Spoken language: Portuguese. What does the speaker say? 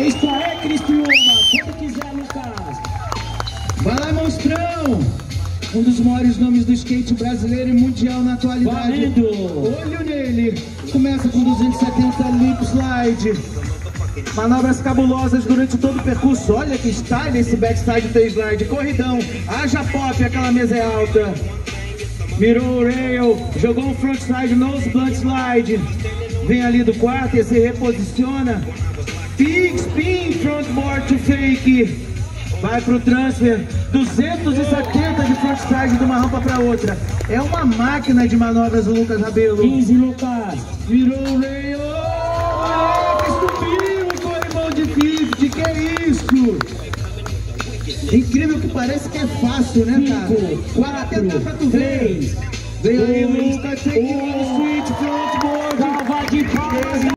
Isto é Cristiúma, quando quiser, Lucas. Vai lá, monstrão! Um dos maiores nomes do skate brasileiro e mundial na atualidade. Valendo. Olho nele. Começa com 270 lip slide. Manobras cabulosas durante todo o percurso. Olha que style esse backside T-slide. Corridão. Haja pop, aquela mesa é alta. Mirou o rail. Jogou um frontside, nose blunt slide. Vem ali do quarto e se reposiciona. Big spin, frontboard to fake. Vai pro transfer, 270 de frontside de uma rampa para outra. É uma máquina de manobras o Lucas Rabelo. 15, Lucas. Virou o rail. Subiu o corrimão de 50. Que é isso? Incrível que parece que é fácil, né, cara? 5, 4, 3. Vem aí, Lucas. Take one switch, frontboard. Salva de palmas.